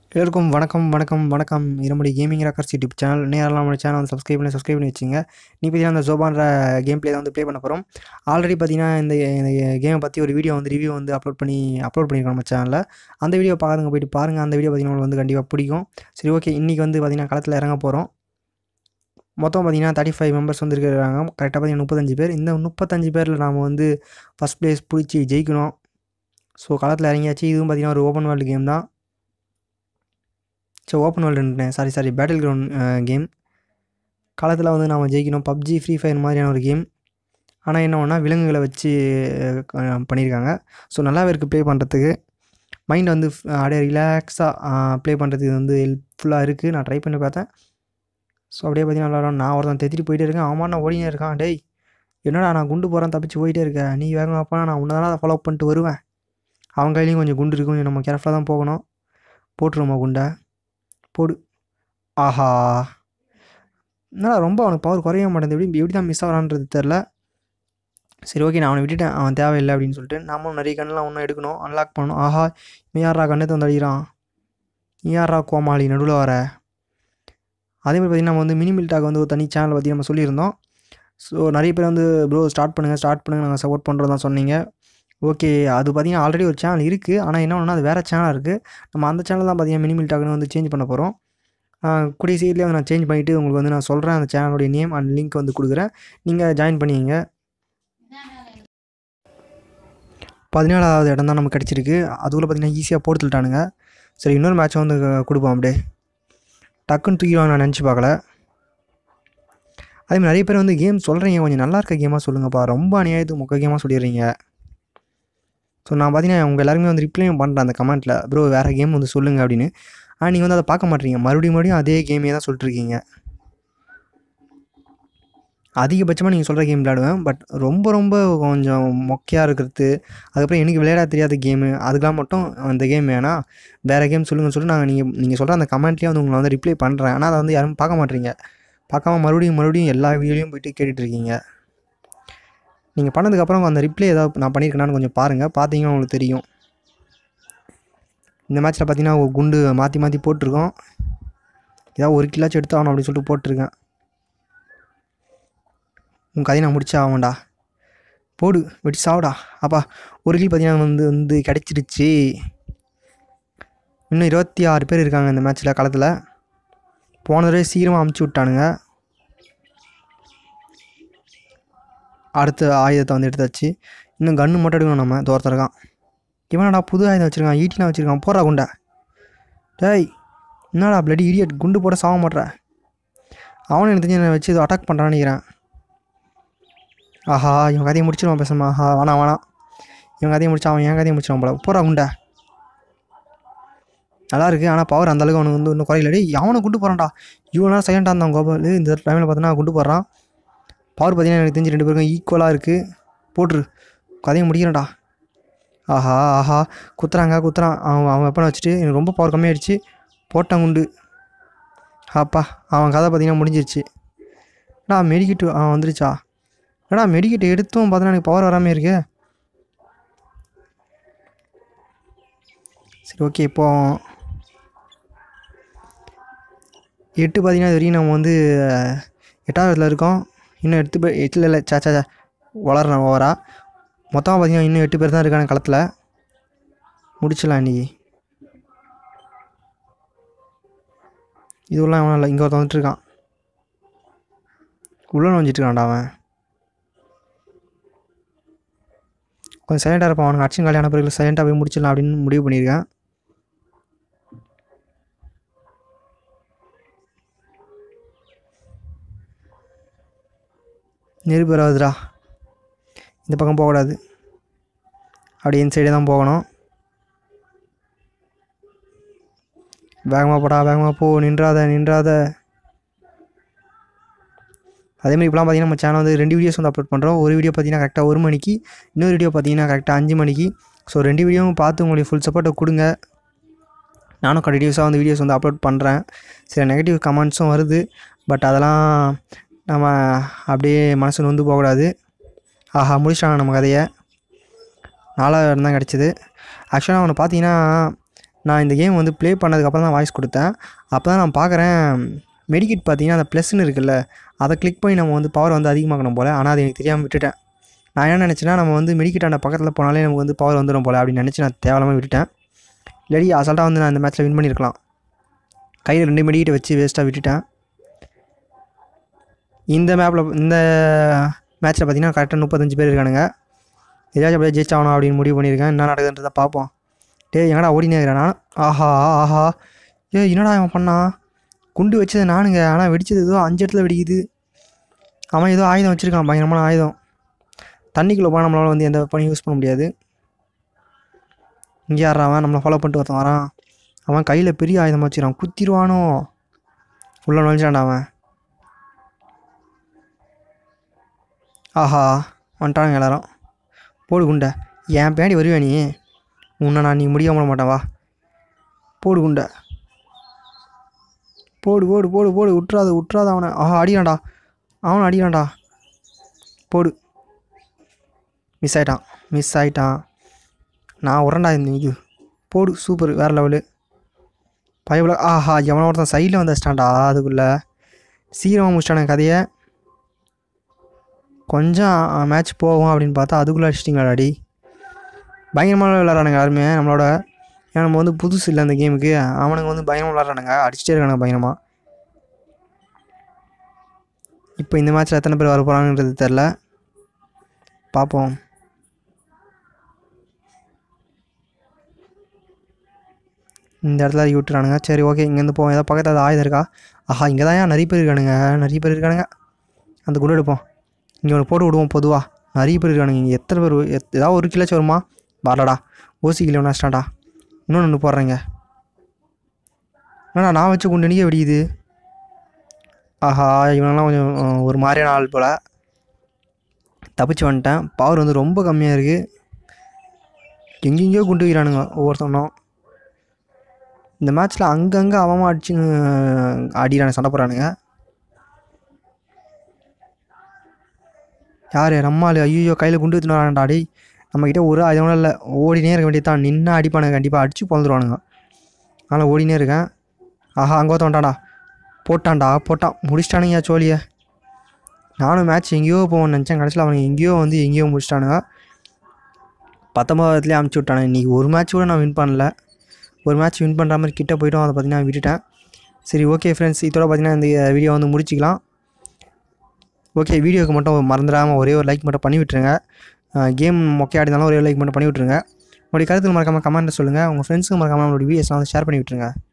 எல்லோருக்கும் வணக்கம் வணக்கம் வணக்கம் நம்முடைய கேமிங் ரெக்கார்ட்ஸ் யூடியூப் சேனல் நேரெல்லாம் நம்ம சேனல் வந்து சப்ஸ்கிரைப் பண்ணி வச்சுங்க. நீ பார்த்தீங்கன்னா அந்த ஜோபான்ற கேம் பிளே தான் வந்து ப்ளே பண்ண போகிறோம். ஆல்ரெடி பார்த்தீங்கன்னா இந்த கேமை பற்றி ஒரு வீடியோ வந்து ரிவ்யூ வந்து அப்லோட் பண்ணியிருக்கோம் நம்ம சேனலில். அந்த வீடியோ போயிட்டு பாருங்கள். அந்த வீடியோ பார்த்தீங்கன்னா உங்களுக்கு வந்து கண்டிப்பாக பிடிக்கும். சரி, ஓகே. இன்றைக்கி வந்து பார்த்தீங்கன்னா களத்தில் இறங்க போகிறோம். மொத்தம் பார்த்தீங்கன்னா 35 மெம்பர்ஸ் வந்து இருக்கிறாங்க. கரெக்டாக பார்த்தீங்கன்னா 35 பேர். இந்த 35 பேரில் நாம் வந்து ஃபஸ்ட் ப்ளேஸ் பிடிச்சி ஜெயிக்கணும். ஸோ களத்தில் இறங்கியாச்சு. இதுவும் பார்த்தீங்கன்னா ஒரு ஓப்பன் வேர்ல்டு கேம் தான். Open world sorry battleground game. காலத்தில் வந்து நாம் ஜெயிக்கணும். பப்ஜி, ஃப்ரீ ஃபயர் மாதிரியான ஒரு கேம். ஆனால் என்ன ஒன்றா விலங்குகளை வச்சு பண்ணியிருக்காங்க. ஸோ நல்லாவே இருக்குது ப்ளே பண்ணுறதுக்கு. மைண்ட் வந்து அப்படியே ரிலாக்ஸாக ப்ளே பண்ணுறதுக்கு வந்து ஹெல்ப்ஃபுல்லாக இருக்குது. நான் ட்ரை பண்ணி பார்த்தேன். ஸோ அப்படியே பார்த்தீங்கன்னா நல்லா நான் ஒருத்தன் தெத்திட்டு போயிட்டே இருக்கேன். அவன் நான் ஓடினே இருக்கான். டேய், என்னடா நான் குண்டு போகிறேன் தப்பிச்சு போயிட்டே இருக்கேன். நீ வேகமாக போனால் நான் உன்னை தான் ஃபாலோ பண்ணிட்டு வருவேன். அவன் கையிலையும் கொஞ்சம் குண்டு இருக்கும். நம்ம கேர்ஃபுல்லாக தான் போகணும். போட்டுருவோமா குண்டை? போடு. ஆஹா, என்னடா ரொம்ப அவனுக்கு பவர் குறைய மாட்டேங்குது. எப்படி தான் மிஸ் ஆகிறான்றது தெரில. சரி, ஓகே. நான் அவனை விட்டுட்டேன். அவன் தேவையில்லை அப்படின்னு சொல்லிட்டு நாமளும் நிறைய கண்ணெலாம் ஒன்றும் எடுக்கணும், அன்லாக் பண்ணணும். ஆஹா, இவன் யாரா கண்ணத்தை வந்து அடிக்கிறான்? நீ யாரா கோமாளி நடுவில் வர? அதே மாதிரி பார்த்திங்கன்னா நம்ம வந்து மினிமில்டாக வந்து ஒரு தனி சேனல் பற்றி நம்ம சொல்லியிருந்தோம். ஸோ நிறைய பேர் வந்து ப்ரோ ஸ்டார்ட் பண்ணுங்கள் நாங்கள் சப்போர்ட் பண்ணுறோம் தான் சொன்னீங்க. ஓகே, அது பார்த்திங்கன்னா ஆல்ரெடி ஒரு சேனல் இருக்குது. ஆனால் என்ன ஒன்றுனா அது வேறு சேனல் இருக்குது. நம்ம அந்த சேனல் தான் பார்த்திங்கன்னா மினிமில்டாக்னு வந்து சேஞ்ச் பண்ண போகிறோம். கூடிய சீட்லேயே வந்து நான் சேஞ்ச் பண்ணிவிட்டு உங்களுக்கு வந்து நான் சொல்கிறேன். அந்த சேனலுடைய நேம் அண்ட் லிங்க் வந்து கொடுக்குறேன். நீங்கள் ஜாயின் பண்ணிங்க. 17வது இடம் தான் நமக்கு கிடச்சிருக்கு. அதுக்குள்ளே பார்த்திங்கன்னா ஈஸியாக போட்டு தள்ளிட்டானுங்க. சரி, இன்னொரு மேட்ச்சை வந்து கொடுப்போம். அப்படியே டக்குன்னு தூக்கிடுவாங்க. நான் நினச்சி பார்க்கல. அதேமாதிரி நிறைய பேர் வந்து கேம் சொல்கிறீங்க, கொஞ்சம் நல்லா இருக்க கேமாக சொல்லுங்கப்பா. ரொம்ப அநியாயத்துக்கு மொக்க கேமாக சொல்லிடுறீங்க. ஸோ நான் பார்த்தீங்கன்னா உங்கள் எல்லாருமே வந்து ரிப்ளையும் பண்ணுறேன் அந்த கமெண்ட்டில், ப்ரோ வேறு கேம் வந்து சொல்லுங்கள் அப்படின்னு. ஆனால் நீங்கள் வந்து அதை பார்க்க மாட்டீங்க. மறுபடியும் அதே கேமே தான் சொல்லிட்டுருக்கீங்க. அதிகபட்சமாக நீங்கள் சொல்கிற கேம் விளையாடுவேன். பட் ரொம்ப கொஞ்சம் மொக்கையாக இருக்கிறது, அதுக்கப்புறம் எனக்கு விளையாட தெரியாத கேமு, அதுக்கெலாம் மட்டும் அந்த கேம் வேணாம், வேறு கேம் சொல்லுங்கன்னு சொல்லிட்டு நீங்கள் சொல்கிற அந்த கமெண்ட்லேயே வந்து உங்களை வந்து ரிப்ளை பண்ணுறேன். ஆனால் அதை வந்து யாரும் பார்க்க மாட்டீங்க. பார்க்காம மறுபடியும் எல்லா வீடியோலையும் போய்ட்டு கேட்டுட்ருக்கீங்க. நீங்கள் பண்ணதுக்கப்புறம் அந்த ரிப்ளை ஏதாவது நான் பண்ணியிருக்கேனான்னு கொஞ்சம் பாருங்கள். பார்த்தீங்கன்னா உங்களுக்கு தெரியும். இந்த மேட்ச்சில் பார்த்தீங்கன்னா ஒரு குண்டு மாற்றி போட்டிருக்கோம். ஏதாவது ஒரு கில்லாச்சும் எடுத்து ஆகணும் அப்படின்னு சொல்லிட்டு போட்டிருக்கேன். உன் கதையை நான் முடிச்சா ஆகண்டா. போடு, வெட்டி சாவுடா. அப்பா, ஒரு கில் பார்த்தீங்கன்னா வந்து கிடச்சிருச்சு. இன்னும் 26 பேர் இருக்காங்க இந்த மேட்ச்சில் களத்தில். போன தடவை சீக்கிரமாக அமுச்சு விட்டானுங்க. அடுத்த ஆயுதத்தை வந்து எடுத்தாச்சு. இன்னும் கன்று மட்டும் எடுக்கணும். நம்ம தோரத்திருக்கான். இவனடா புது ஆயுதம் வச்சுருக்கான், ஈட்டிலாம் வச்சுருக்கான். போடுறா குண்டா. டேய், என்னடா பிளடி இடியட், குண்டு போட சாக மாட்ற. அவனும் எனக்கு தெரிஞ்சு என்னை வச்சு இதை அட்டாக் பண்ணுறான்னு நினைக்கிறேன். ஆஹா, இவன் கதையை முடிச்சிடுவான் பேசாமல். ஆஹா, வேணாம். இவன் கதையை முடிச்சா அவன் என் கதையை முடிச்சிடுவான் போல. போகிறா குண்டா. நல்லா இருக்குது. ஆனால் பவர் அந்தளவுக்கு அவனுக்கு வந்து இன்னும் குறையிலடி. அவனை குண்டு போகிறான்டா. இவனா சைலண்டாக இருந்தான் கோபால். இந்த டைமில் பார்த்தீங்கன்னா குண்டு போடுறான். பவர் பார்த்தீங்கன்னா எனக்கு தெரிஞ்சு 2 பேருக்கும் ஈக்குவலாக இருக்குது. போட்டுரு, கதையை முடிக்கிறேன்டா. ஆஹா, குத்துறான். அவன் வெப்பனை வச்சுட்டு எனக்கு ரொம்ப பவர் கம்மியாகிடுச்சு. போட்டான் குண்டு. அப்பா, அவன் கதை பார்த்தீங்கன்னா முடிஞ்சிருச்சு. மெடிக்கிட்டு அவன் வந்துருச்சா? மெடிக்கிட்டு எடுத்தும் பார்த்தீங்கன்னா எனக்கு பவர் வராமல் இருக்கு. சரி, ஓகே. இப்போ 8 பார்த்தீங்கன்னா இது வரைக்கும் நம்ம வந்து 8வது இடத்துல இருக்கோம். இன்னும் 8 பேர் 8 இல்லை சாச்சா வளர்றேன் ஓவரா. மொத்தமாக பார்த்தீங்கன்னா இன்னும் 8 பேர் தான் இருக்கான களத்தில். முடிச்சிடலாம் இன்றைக்கி. இதுவெல்லாம் எவனும் இல்லை. இங்கே ஒருத்தன் வந்துட்டுருக்கான். உள்ளே வந்துட்டுருக்கான்டா அவன். கொஞ்சம் சைலண்டாக இருப்பான். அவனுக்கு அடிச்சு காலியான பிறகு சைலண்டாக போய் முடிச்சிடலாம் அப்படின்னு முடிவு பண்ணியிருக்கேன். நெருப்பு வராதுடா. இந்த பக்கம் போகக்கூடாது. அப்படியே இந்த சைடே தான் போகணும். வேகமாக போ. நின்றாத. அதேமாதிரி இப்போலாம் பார்த்தீங்கன்னா நம்ம சேனல் வந்து 2 வீடியோஸ் வந்து அப்லோட் பண்ணுறோம். ஒரு வீடியோ பார்த்தீங்கன்னா கரெக்டாக 1 மணிக்கு, இன்னொரு வீடியோ பார்த்தீங்கன்னா கரெக்டாக 5 மணிக்கு. ஸோ 2 வீடியோவும் பார்த்து உங்களுக்கு ஃபுல் சப்போர்ட்டை கொடுங்க. நானும் கண்டினியூஸாக வந்து வீடியோஸ் வந்து அப்லோட் பண்ணுறேன். சில நெகட்டிவ் கமெண்ட்ஸும் வருது. பட் அதெல்லாம் நம்ம அப்படியே மனசு வந்து போகக்கூடாது. ஆஹா, முடிச்சிட்டாங்க நம்ம கதையை. 4வது இடம் தான் கிடச்சிது. ஆக்சுவலாக அவனை பார்த்தீங்கன்னா நான் இந்த கேம் வந்து ப்ளே பண்ணதுக்கப்புறம் தான் வாய்ஸ் கொடுத்தேன். அப்போ தான் நான் பார்க்குறேன் மெடிக்கிட் பார்த்தீங்கன்னா அந்த ப்ளஸ்ன்னு இருக்குல்ல, அதை கிளிக் பண்ணி நம்ம வந்து பவர் வந்து அதிகமாக்கணும் போல். ஆனால் அது எனக்கு தெரியாமல் விட்டுட்டேன். நான் என்ன நினச்சேன்னா நம்ம வந்து மெடிக்கிட்டாண்ட பக்கத்தில் போனாலே நமக்கு வந்து பவர் வந்துடும் போல் அப்படின்னு நினச்சி நான் தேவையில்லாமல் விட்டுட்டேன். இல்லாடி அசால்ட்டாக வந்து நான் இந்த மேட்ச்சில் வின் பண்ணியிருக்கலாம். கையில் 2 மெடிக்கிட்ட வச்சு வேஸ்ட்டாக விட்டுட்டேன். இந்த மேட்ச்சில் பார்த்தீங்கன்னா கரெக்டாக 35 பேர் இருக்கானுங்க. ஏதாச்சும் அப்படியே ஜெயிச்சாகணும் அப்படின்னு முடிவு பண்ணியிருக்கேன். என்ன நடக்குதுன்றதை பார்ப்போம். எங்கடா ஓடினே இருக்கிறேன் நான். ஆஹா என்னடா அவன் பண்ணான்? குண்டு வச்சது நானுங்க. ஆனால் வெடிச்சது ஏதோ 5 இடத்துல வெடிக்குது. அவன் ஏதோ ஆயுதம் வச்சுருக்கான், பயங்கரமான ஆயுதம். தண்ணிக்குள்ளே போனால் நம்மளால் வந்து எந்த வெப்பனையும் யூஸ் பண்ண முடியாது. இங்கே யாரா அவன்? நம்மளை ஃபாலோ பண்ணிட்டு ஒருத்தன் வரான். அவன் கையில் பெரிய ஆயுதமாக வச்சுக்கிறான். குத்திடுவானோ? உள்ளே நுழைஞ்சான்டா அவன். ஆஹா வந்துட்டானுங்க எல்லாரும். போடு குண்டை. என் பேடி வருவேன் நீ. உன்னை நான் நீ முடியாம மாட்டேன். வா போடு குண்டை. போடு விட்டுறாத அவனை. ஆஹா அடிக்கிறான்டா. அவனை அடிக்கிறான்டா. போடு. மிஸ் ஆகிட்டான். நான் உரண்டா இந்த இது. போடு சூப்பர், வேறு லெவலு. பயபுல. ஆஹா எவனோ ஒருத்தன் சைடில் வந்து வச்சிட்டான்டா. அதுக்குள்ளே சீக்கிரமாக முடிச்சிட்டானுங்க கதையை. கொஞ்சம் மேட்ச் போகும் அப்படின்னு பார்த்தா அதுக்குள்ளே அடிச்சிட்டிங்களா அடி. பயங்கரமாக விளாட்றானுங்க யாருமே நம்மளோட. ஏன்னா நம்ம வந்து புதுசு இல்லை அந்த கேமுக்கு. அவனுங்க வந்து பயங்கரமாக விளாட்றானுங்க, அடிச்சிட்டே இருக்கானுங்க பயங்கரமாக. இப்போ இந்த மேட்ச்சில் எத்தனை பேர் வர போகிறாங்கன்றது தெரில, பார்ப்போம். இந்த இடத்துல இறக்கி விட்டுறானுங்க. சரி ஓகே, இங்கேருந்து போவோம். ஏதாவது பக்கத்தில் ஏதாவது ஆயுதம் இருக்கா? ஆஹா இங்கே தான் நிறைய பேர் இருக்கானுங்க. அந்த குண்டு எடுப்போம். இங்கே ஒன்று போட்டு விடுவோம். பொதுவாக நிறைய பேர் இருக்கானுங்க இங்கே. எத்தனை பேர்? ஏதாவது ஒரு கிலோச்சு வருமா? வரலடா. ஓசி கிலோ நஷ்டாண்டா. இன்னொன்று போடுறேங்க. ஏன்னா நான் வச்சு குண்டு அடிக்க வெடிக்குது. ஆஹா இவனெல்லாம் கொஞ்சம் ஒரு மாதிரியான ஆள் போல். தப்பிச்சு வந்துட்டேன். பவர் வந்து ரொம்ப கம்மியாக இருக்குது. எங்கெங்கேயோ குண்டு வைக்கிறானுங்க ஒவ்வொருத்தவனும். இந்த மேட்ச்சில் அங்கங்கே அவன் அடிச்சுன்னு அடிக்கிறானுங்க, சண்டை போடுறானுங்க. யார்? நம்மால். ஐயோ கையில் குண்டு வச்சுன்னு வரான்டா. அடி நம்மக்கிட்ட ஒரு அதுவும் இல்லை. ஓடினே இருக்க வேண்டியது தான். நின்று அடிப்பானுங்க கண்டிப்பாக. அடித்து பிறந்துருவானுங்க. அதனால் ஓடினே இருக்கேன். ஆஹா அங்கே வந்துட்டான்டா. போட்டான். முடிச்சிட்டானுங்க சோழியை. நானும் மேட்ச் எங்கேயோ போவேன்னு நினச்சேன். கடைசியில் அவனுங்க எங்கேயோ முடிச்சிட்டானுங்க. 19வதுலேயே அமுச்சு விட்டானுங்க. இன்றைக்கி ஒரு மேட்ச் கூட நான் வின் பண்ணல. ஒரு மேட்ச் வின் பண்ணுற மாதிரி கிட்டே போய்ட்டோம். அதை பார்த்தீங்கன்னா விட்டுட்டேன். சரி ஓகே ஃப்ரெண்ட்ஸ், இதோட பார்த்தீங்கன்னா இந்த வீடியோ வந்து முடிச்சிக்கலாம். ஓகே, வீடியோவுக்கு மட்டும் மறந்துடாமல் ஒரே ஒரு லைக் மட்டும் பண்ணி விட்டுருங்க. கேம் மொக்கையாக இருந்தாலும் ஒரே ஒரு லைக் மட்டும் பண்ணி விட்டுருங்க. உங்களுடைய கருத்துக்கு மறக்காமல் கமெண்ட்டில் சொல்லுங்கள். உங்கள் ஃப்ரெண்ட்ஸுக்கு மறக்காமல் நம்மளுடைய வீடியோஸ்லாம் வந்து ஷேர் பண்ணி விட்டுருங்க.